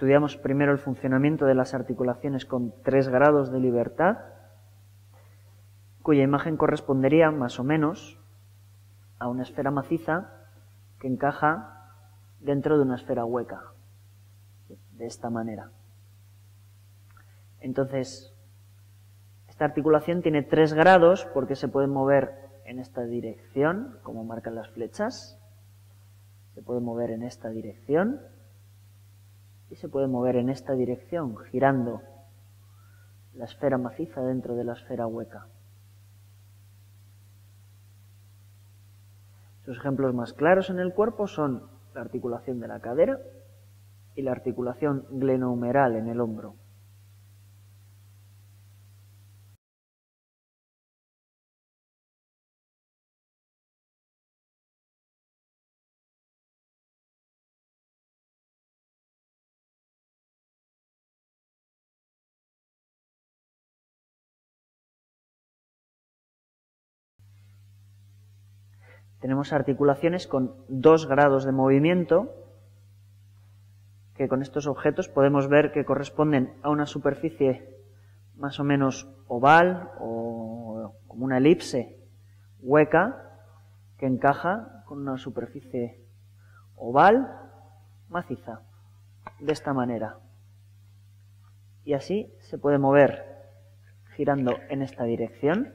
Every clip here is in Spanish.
estudiamos primero el funcionamiento de las articulaciones con 3 grados de libertad, cuya imagen correspondería más o menos a una esfera maciza que encaja dentro de una esfera hueca, de esta manera. Entonces, esta articulación tiene 3 grados porque se puede mover en esta dirección, como marcan las flechas, se puede mover en esta dirección y se puede mover en esta dirección, girando la esfera maciza dentro de la esfera hueca. Sus ejemplos más claros en el cuerpo son la articulación de la cadera y la articulación glenohumeral en el hombro. Tenemos articulaciones con 2 grados de movimiento, que con estos objetos podemos ver que corresponden a una superficie más o menos oval o como una elipse hueca que encaja con una superficie oval maciza, de esta manera. Y así se puede mover girando en esta dirección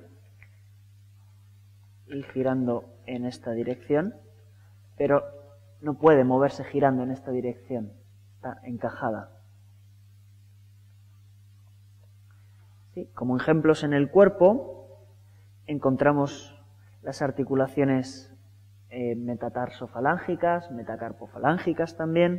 y girando en esta dirección, pero no puede moverse girando en esta dirección, está encajada. ¿Sí? Como ejemplos en el cuerpo encontramos las articulaciones metatarsofalángicas, metacarpofalángicas también,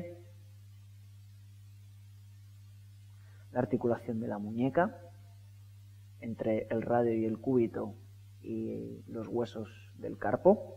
la articulación de la muñeca entre el radio y el cúbito y los huesos del carpo.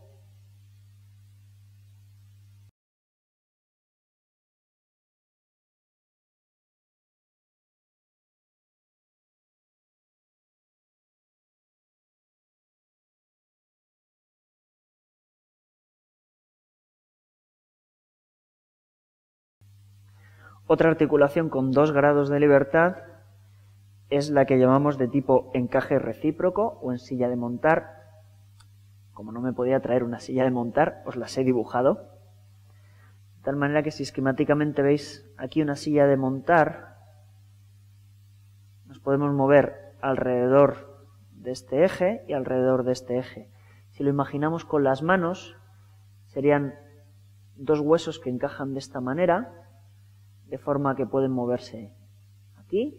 Otra articulación con 2 grados de libertad es la que llamamos de tipo encaje recíproco o en silla de montar. Como no me podía traer una silla de montar, os las he dibujado. De tal manera que si esquemáticamente veis aquí una silla de montar, nos podemos mover alrededor de este eje y alrededor de este eje. Si lo imaginamos con las manos, serían 2 huesos que encajan de esta manera, de forma que pueden moverse aquí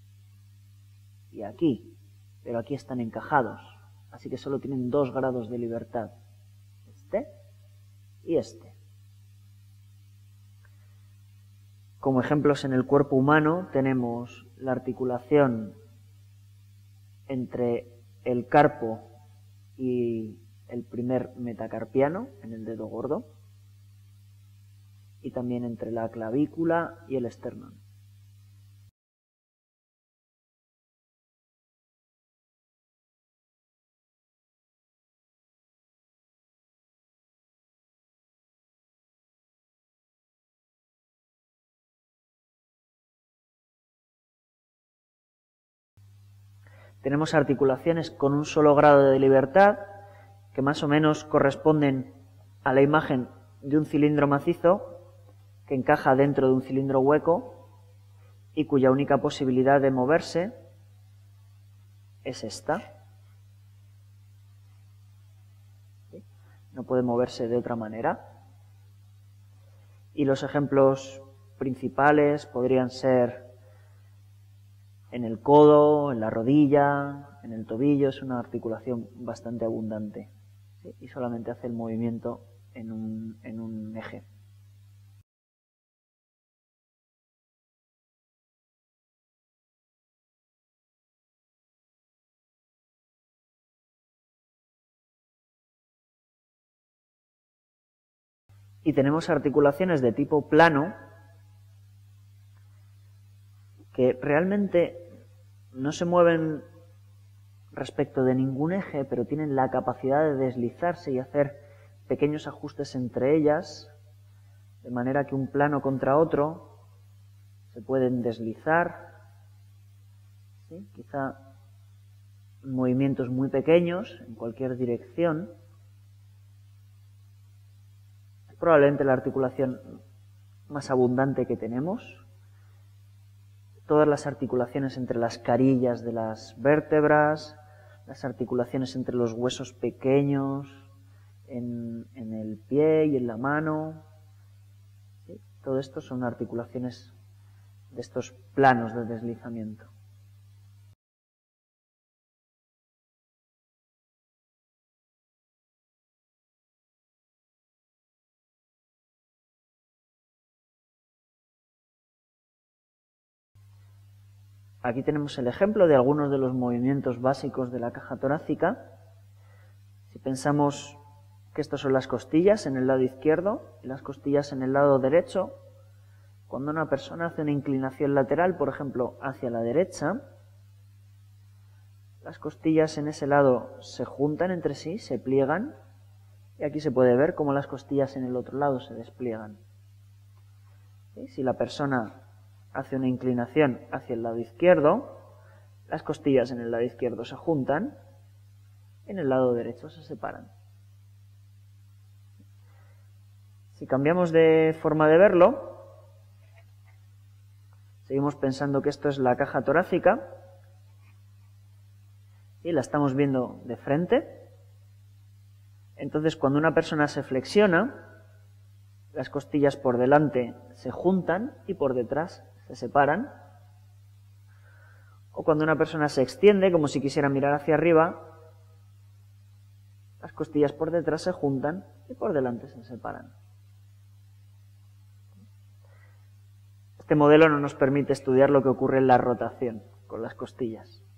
y aquí, pero aquí están encajados, así que solo tienen 2 grados de libertad, este y este. Como ejemplos en el cuerpo humano tenemos la articulación entre el carpo y el primer metacarpiano en el dedo gordo, y también entre la clavícula y el esternón. Tenemos articulaciones con un solo grado de libertad, que más o menos corresponden a la imagen de un cilindro macizo que encaja dentro de un cilindro hueco y cuya única posibilidad de moverse es esta. No puede moverse de otra manera. Y los ejemplos principales podrían ser en el codo, en la rodilla, en el tobillo. Es una articulación bastante abundante, ¿sí? Y solamente hace el movimiento en un eje. Y tenemos articulaciones de tipo plano que realmente no se mueven respecto de ningún eje, pero tienen la capacidad de deslizarse y hacer pequeños ajustes entre ellas, de manera que un plano contra otro se pueden deslizar, ¿sí? Quizá movimientos muy pequeños en cualquier dirección. Es probablemente la articulación más abundante que tenemos. Todas las articulaciones entre las carillas de las vértebras, las articulaciones entre los huesos pequeños, en el pie y en la mano. ¿Sí? Todo esto son articulaciones de estos planos de deslizamiento. Aquí tenemos el ejemplo de algunos de los movimientos básicos de la caja torácica. Si pensamos que estas son las costillas en el lado izquierdo y las costillas en el lado derecho, cuando una persona hace una inclinación lateral, por ejemplo, hacia la derecha, las costillas en ese lado se juntan entre sí, se pliegan, y aquí se puede ver cómo las costillas en el otro lado se despliegan. ¿Sí? Si la persona hace una inclinación hacia el lado izquierdo, las costillas en el lado izquierdo se juntan, en el lado derecho se separan. Si cambiamos de forma de verlo, seguimos pensando que esto es la caja torácica, y la estamos viendo de frente. Entonces, cuando una persona se flexiona, las costillas por delante se juntan y por detrás se separan. O cuando una persona se extiende, como si quisiera mirar hacia arriba, las costillas por detrás se juntan y por delante se separan. Este modelo no nos permite estudiar lo que ocurre en la rotación con las costillas.